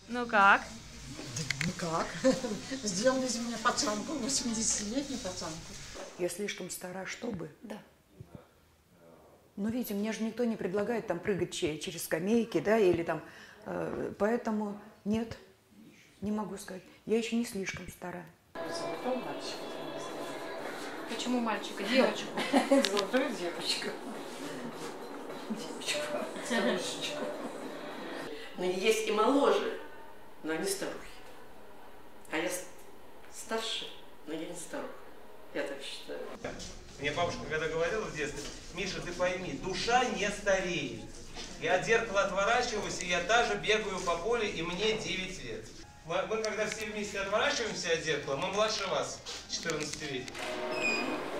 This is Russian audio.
Ну как? Да никак. Сделали из меня пацанку, 80-летнюю пацанку. Я слишком стара, чтобы? Да. Но видите, мне же никто не предлагает там прыгать через скамейки, да, или там, поэтому нет, не могу сказать. Я еще не слишком стара. Золотой мальчик. Почему мальчика? Девочку. Золотую девочку. Девочку. Старушечку. Но есть и моложе, но не старухи. А я старше, но я не старуха. Я так считаю. Мне бабушка когда говорила в детстве: Миша, ты пойми, душа не стареет. Я от зеркала отворачиваюсь, и я даже бегаю по полю, и мне 9 лет. Мы когда все вместе отворачиваемся от зеркала, мы младше вас, 14-летних.